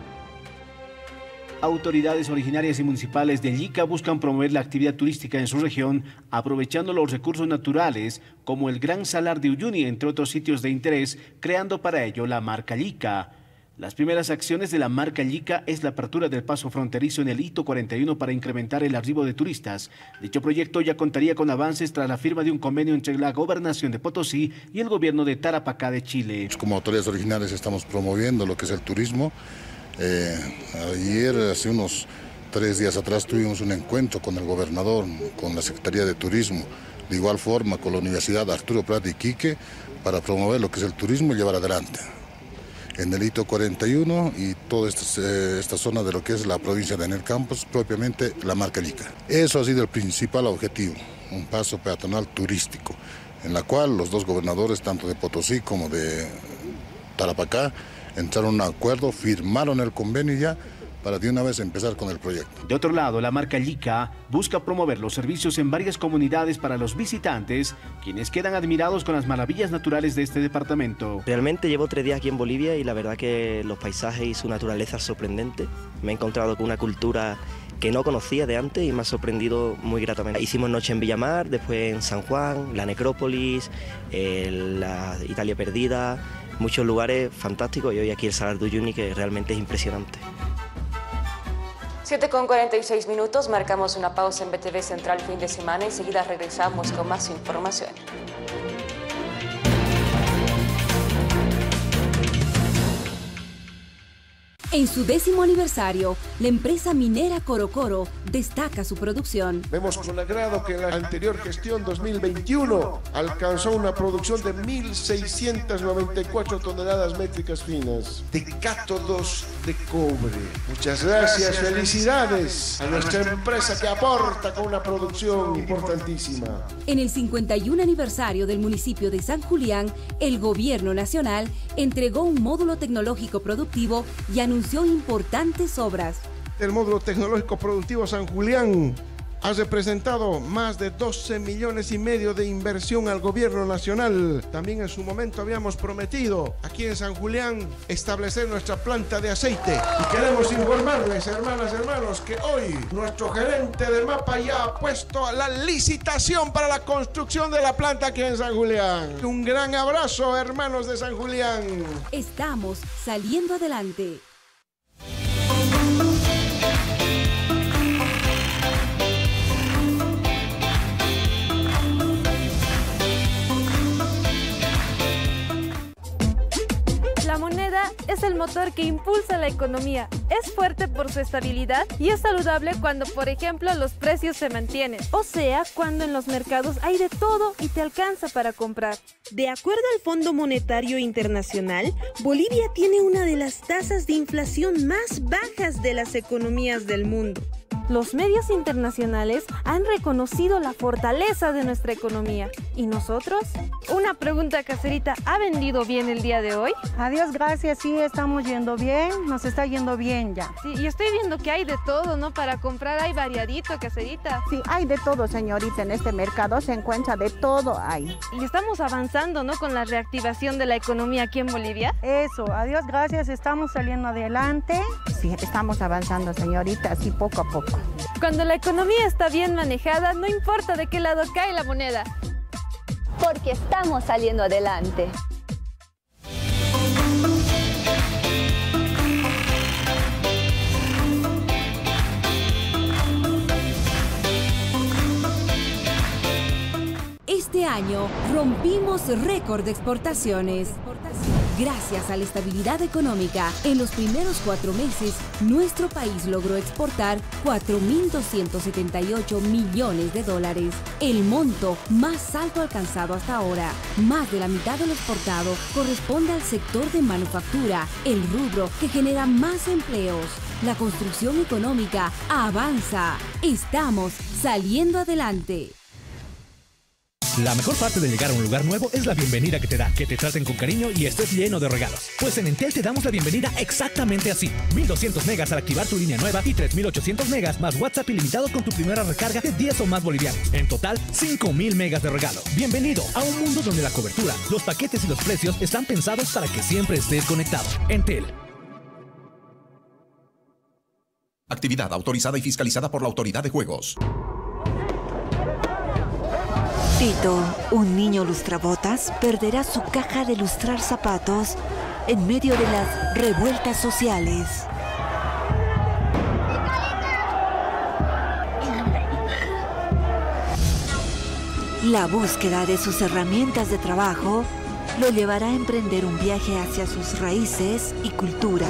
Autoridades originarias y municipales de Llica buscan promover la actividad turística en su región, aprovechando los recursos naturales como el Gran Salar de Uyuni, entre otros sitios de interés, creando para ello la marca Llica. Las primeras acciones de la marca Llica es la apertura del paso fronterizo en el Hito 41 para incrementar el arribo de turistas. Dicho proyecto ya contaría con avances tras la firma de un convenio entre la Gobernación de Potosí y el gobierno de Tarapacá de Chile. Como autoridades originarias estamos promoviendo lo que es el turismo. Ayer, hace unos 3 días atrás, tuvimos un encuentro con el gobernador, con la Secretaría de Turismo, de igual forma con la Universidad Arturo Prat de Iquique, para promover lo que es el turismo y llevar adelante. En el Hito 41 y toda esta zona de lo que es la provincia de Enel Campos, propiamente la marca Llica. Eso ha sido el principal objetivo, un paso peatonal turístico, en la cual los dos gobernadores, tanto de Potosí como de Tarapacá, entraron a un acuerdo, firmaron el convenio ya, para de una vez empezar con el proyecto. De otro lado, la marca Llica busca promover los servicios en varias comunidades para los visitantes, quienes quedan admirados con las maravillas naturales de este departamento. Realmente llevo 3 días aquí en Bolivia y la verdad que los paisajes y su naturaleza es sorprendente. Me he encontrado con una cultura que no conocía de antes y me ha sorprendido muy gratamente. Hicimos noche en Villamar, después en San Juan, la necrópolis, la Italia perdida, muchos lugares fantásticos y hoy aquí el Salar de Uyuni, que realmente es impresionante. 7:46 minutos, marcamos una pausa en BTV Central fin de semana y enseguida regresamos con más información. En su 10º aniversario, la empresa minera Corocoro destaca su producción. Vemos con agrado que en la anterior gestión 2021 alcanzó una producción de 1.694 toneladas métricas finas de cátodos de cobre. Muchas gracias, felicidades a nuestra empresa que aporta con una producción importantísima. En el 51 aniversario del municipio de San Julián, el Gobierno Nacional entregó un módulo tecnológico productivo y anunció importantes obras. El módulo tecnológico productivo San Julián ha representado más de 12 millones y medio de inversión al gobierno nacional. También en su momento habíamos prometido aquí en San Julián establecer nuestra planta de aceite. Y queremos informarles, hermanas y hermanos, que hoy nuestro gerente de MAPA ya ha puesto la licitación para la construcción de la planta aquí en San Julián. Un gran abrazo, hermanos de San Julián. Estamos saliendo adelante. La moneda es el motor que impulsa la economía. Es fuerte por su estabilidad y es saludable cuando, por ejemplo, los precios se mantienen. O sea, cuando en los mercados hay de todo y te alcanza para comprar. De acuerdo al Fondo Monetario Internacional, Bolivia tiene una de las tasas de inflación más bajas de las economías del mundo. Los medios internacionales han reconocido la fortaleza de nuestra economía. ¿Y nosotros? Una pregunta caserita, ¿ha vendido bien el día de hoy? Adiós, gracias, sí, estamos yendo bien, nos está yendo bien ya. Sí, y estoy viendo que hay de todo, ¿no? Para comprar hay variadito, caserita. Sí, hay de todo, señorita, en este mercado se encuentra de todo hay. Y estamos avanzando, ¿no? Con la reactivación de la economía aquí en Bolivia. Eso, adiós, gracias, estamos saliendo adelante. Sí, estamos avanzando, señorita, así poco a poco. Cuando la economía está bien manejada, no importa de qué lado cae la moneda. Porque estamos saliendo adelante. Este año rompimos récord de exportaciones. Gracias a la estabilidad económica, en los primeros 4 meses, nuestro país logró exportar 4.278 millones de dólares, el monto más alto alcanzado hasta ahora. Más de la mitad de lo exportado corresponde al sector de manufactura, el rubro que genera más empleos. La construcción económica avanza. Estamos saliendo adelante. La mejor parte de llegar a un lugar nuevo es la bienvenida que te da, que te traten con cariño y estés lleno de regalos. Pues en Entel te damos la bienvenida exactamente así. 1.200 megas al activar tu línea nueva y 3.800 megas más WhatsApp ilimitado con tu primera recarga de 10 o más bolivianos. En total, 5.000 megas de regalo. Bienvenido a un mundo donde la cobertura, los paquetes y los precios están pensados para que siempre estés conectado. Entel. Actividad autorizada y fiscalizada por la Autoridad de Juegos. Tito, un niño lustrabotas, perderá su caja de lustrar zapatos en medio de las revueltas sociales. La búsqueda de sus herramientas de trabajo lo llevará a emprender un viaje hacia sus raíces y cultura.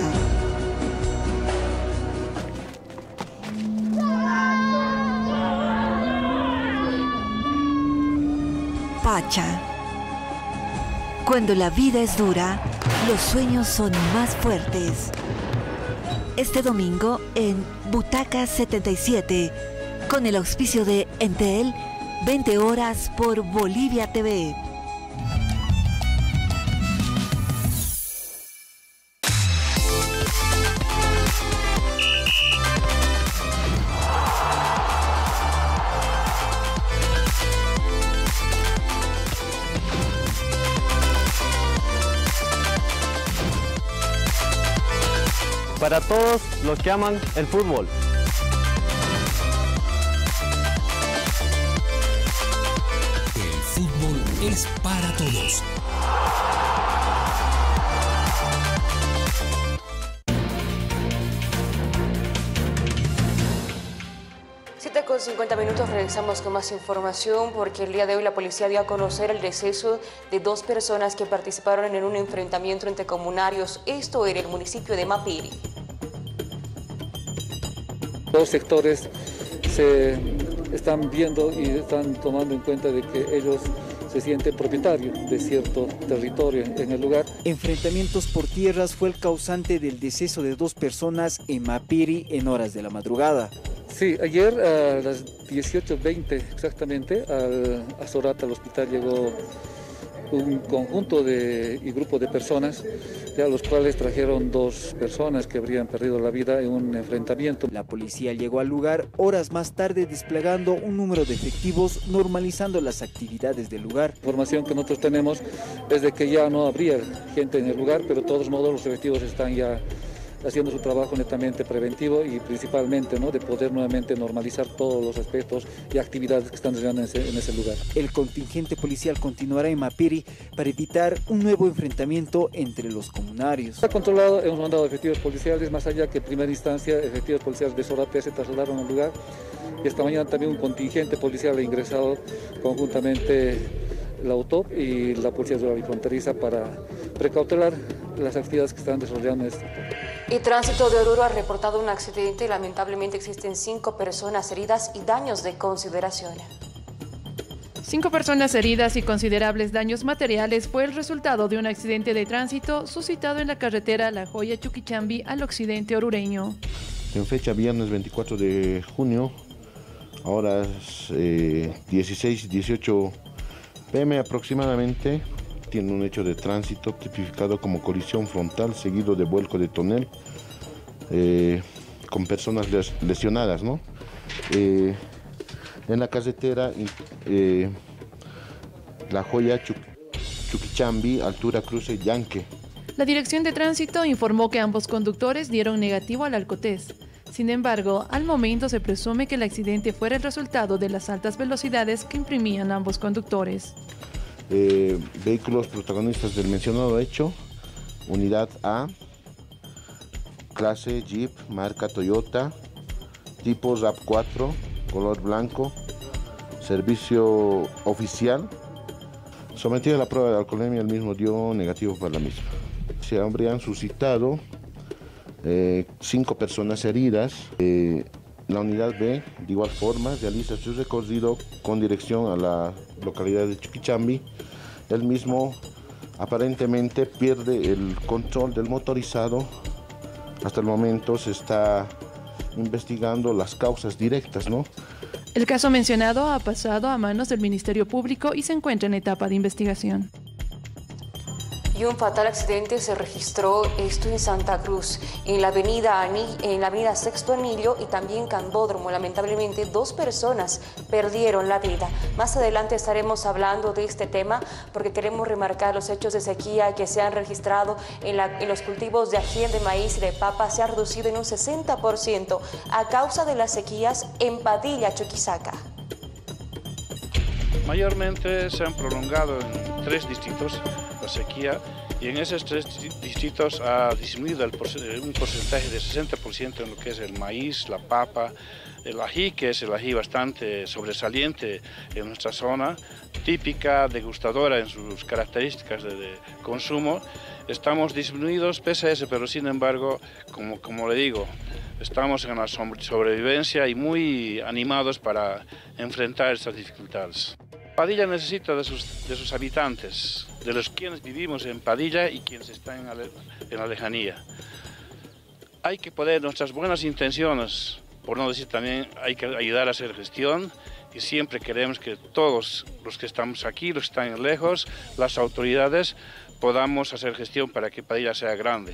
Pacha. Cuando la vida es dura, los sueños son más fuertes. Este domingo en Butaca 77, con el auspicio de Entel, 20 horas por Bolivia TV. Para todos los que aman el fútbol. El fútbol es para todos. Con 50 minutos regresamos con más información porque el día de hoy la policía dio a conocer el deceso de 2 personas que participaron en un enfrentamiento entre comunarios, esto en el municipio de Mapiri. 2 sectores se están viendo y están tomando en cuenta de que ellos se sienten propietarios de cierto territorio en el lugar. Enfrentamientos por tierras fue el causante del deceso de 2 personas en Mapiri en horas de la madrugada. Sí, ayer a las 18:20 exactamente, a Sorata, al hospital, llegó un conjunto y grupo de personas, ya los cuales trajeron 2 personas que habrían perdido la vida en un enfrentamiento. La policía llegó al lugar horas más tarde desplegando un número de efectivos, normalizando las actividades del lugar. La información que nosotros tenemos es de que ya no habría gente en el lugar, pero de todos modos los efectivos están ya haciendo su trabajo netamente preventivo y principalmente, ¿no?, de poder nuevamente normalizar todos los aspectos y actividades que están realizando en ese lugar. El contingente policial continuará en Mapiri para evitar un nuevo enfrentamiento entre los comunarios. Está controlado, hemos mandado efectivos policiales, más allá que en primera instancia efectivos policiales de Sorapé se trasladaron al lugar. Y esta mañana también un contingente policial ha ingresado conjuntamente la UTOP y la Policía Rural y Fronteriza para precautelar las actividades que están desarrollando en este sector. Y Tránsito de Oruro ha reportado un accidente y lamentablemente existen 5 personas heridas y daños de consideración. 5 personas heridas y considerables daños materiales fue el resultado de un accidente de tránsito suscitado en la carretera La Joya-Chuquichambi al occidente orureño. En fecha viernes 24 de junio, a horas 16-18 pm aproximadamente, tiene un hecho de tránsito tipificado como colisión frontal seguido de vuelco de tonel con personas lesionadas, ¿no? En la carretera La Joya Chuquichambi, altura cruce Yanque. La Dirección de Tránsito informó que ambos conductores dieron negativo al alcotés. Sin embargo, al momento se presume que el accidente fuera el resultado de las altas velocidades que imprimían ambos conductores. Vehículos protagonistas del mencionado hecho: unidad A, clase Jeep, marca Toyota, tipo RAV4, color blanco, servicio oficial. Sometido a la prueba de alcoholemia, el mismo dio negativo para la misma. Se habrían suscitado 5 personas heridas. La unidad B, de igual forma, realiza su recorrido con dirección a la localidad de Chuquichambi. El mismo aparentemente pierde el control del motorizado. Hasta el momento se está investigando las causas directas, ¿no? El caso mencionado ha pasado a manos del Ministerio Público y se encuentra en etapa de investigación. Y un fatal accidente se registró esto en Santa Cruz, en la avenida Sexto Anillo y también Cambódromo. Lamentablemente 2 personas perdieron la vida. Más adelante estaremos hablando de este tema porque queremos remarcar los hechos de sequía que se han registrado en los cultivos de ají, de maíz y de papa. Se ha reducido en un 60% a causa de las sequías en Padilla, Chuquisaca. Mayormente se han prolongado en 3 distritos la sequía y en esos 3 distritos ha disminuido un porcentaje de 60% en lo que es el maíz, la papa, el ají, que es el ají bastante sobresaliente en nuestra zona, típica, degustadora en sus características de consumo. Estamos disminuidos pese a eso, pero sin embargo, como le digo, estamos en la sobrevivencia y muy animados para enfrentar estas dificultades. Padilla necesita de sus habitantes, de los quienes vivimos en Padilla y quienes están en la lejanía. Hay que poner nuestras buenas intenciones, por no decir también hay que ayudar a hacer gestión, y siempre queremos que todos los que estamos aquí, los que están lejos, las autoridades, podamos hacer gestión para que Padilla sea grande.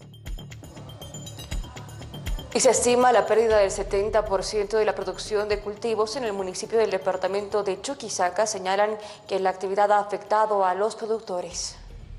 Y se estima la pérdida del 70% de la producción de cultivos en el municipio del departamento de Chuquisaca. Señalan que la actividad ha afectado a los productores.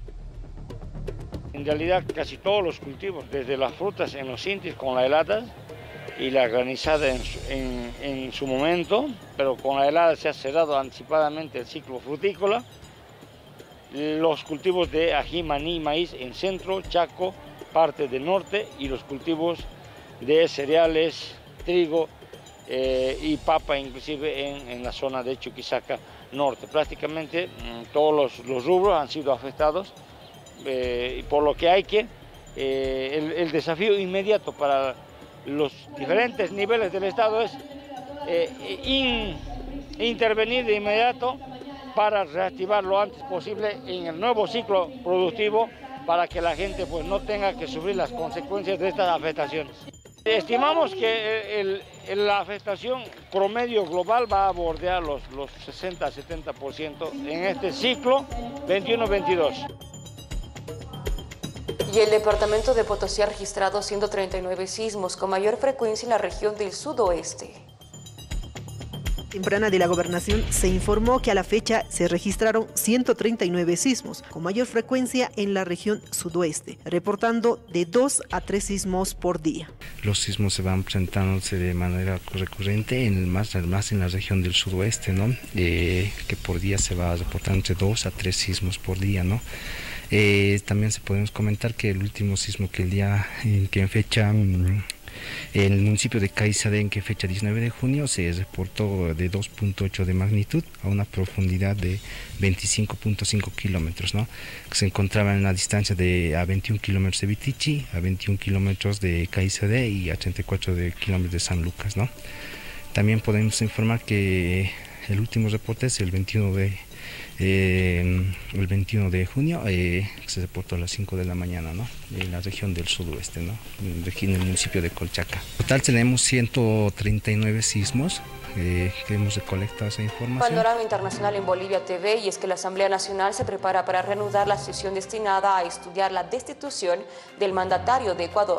En realidad casi todos los cultivos, desde las frutas en los intis con la helada y la granizada en su momento, pero con la helada se ha cerrado anticipadamente el ciclo frutícola. Los cultivos de ají, maní, maíz en centro, Chaco, parte del norte, y los cultivos de cereales, trigo y papa inclusive en la zona de Chuquisaca norte. Prácticamente todos los rubros han sido afectados, por lo que hay que, el desafío inmediato para los diferentes niveles del Estado es intervenir de inmediato para reactivar lo antes posible en el nuevo ciclo productivo para que la gente pues, no tenga que sufrir las consecuencias de estas afectaciones. Estimamos que La afectación promedio global va a bordear los 60-70% en este ciclo 21-22. Y el departamento de Potosí ha registrado 139 sismos, con mayor frecuencia en la región del sudoeste. Temprana de la gobernación se informó que a la fecha se registraron 139 sismos, con mayor frecuencia en la región sudoeste, reportando de 2 a 3 sismos por día. Los sismos se van presentándose de manera recurrente más en la región del sudoeste, ¿no? Que por día se va a reportar entre 2 a 3 sismos por día, ¿no? También se podemos comentar que el último sismo que en fecha el municipio de Caizabe, en que fecha 19 de junio, se reportó de 2.8 de magnitud a una profundidad de 25.5 kilómetros, ¿no? Que se encontraba en una distancia de a 21 kilómetros de Vitichi, a 21 kilómetros de Caizabe y a 34 kilómetros de San Lucas, ¿no? También podemos informar que el último reporte es el 21 de junio, se reportó a las 5 de la mañana, ¿no? En la región del sudoeste, ¿no? En el municipio de Colchaca. En total tenemos 139 sismos que hemos recolectado esa información. Panorama Internacional en Bolivia TV, y es que la Asamblea Nacional se prepara para reanudar la sesión destinada a estudiar la destitución del mandatario de Ecuador.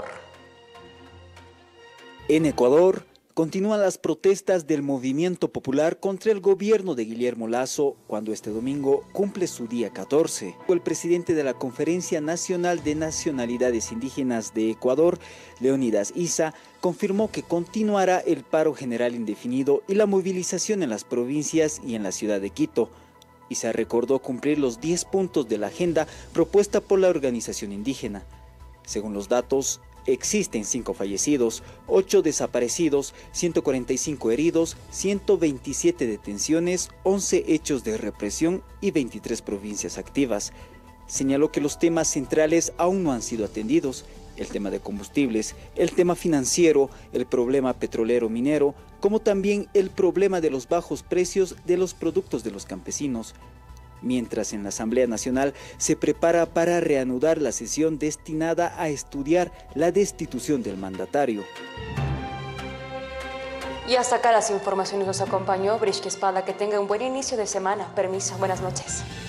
En Ecuador continúan las protestas del movimiento popular contra el gobierno de Guillermo Lasso cuando este domingo cumple su día 14. El presidente de la Conferencia Nacional de Nacionalidades Indígenas de Ecuador, Leonidas Issa, confirmó que continuará el paro general indefinido y la movilización en las provincias y en la ciudad de Quito. Issa recordó cumplir los 10 puntos de la agenda propuesta por la organización indígena. Según los datos, existen 5 fallecidos, 8 desaparecidos, 145 heridos, 127 detenciones, 11 hechos de represión y 23 provincias activas. Señaló que los temas centrales aún no han sido atendidos: el tema de combustibles, el tema financiero, el problema petrolero minero, como también el problema de los bajos precios de los productos de los campesinos. Mientras en la Asamblea Nacional se prepara para reanudar la sesión destinada a estudiar la destitución del mandatario. Y hasta acá las informaciones. Nos acompañó Brisky Espada. Que tenga un buen inicio de semana. Permiso, buenas noches.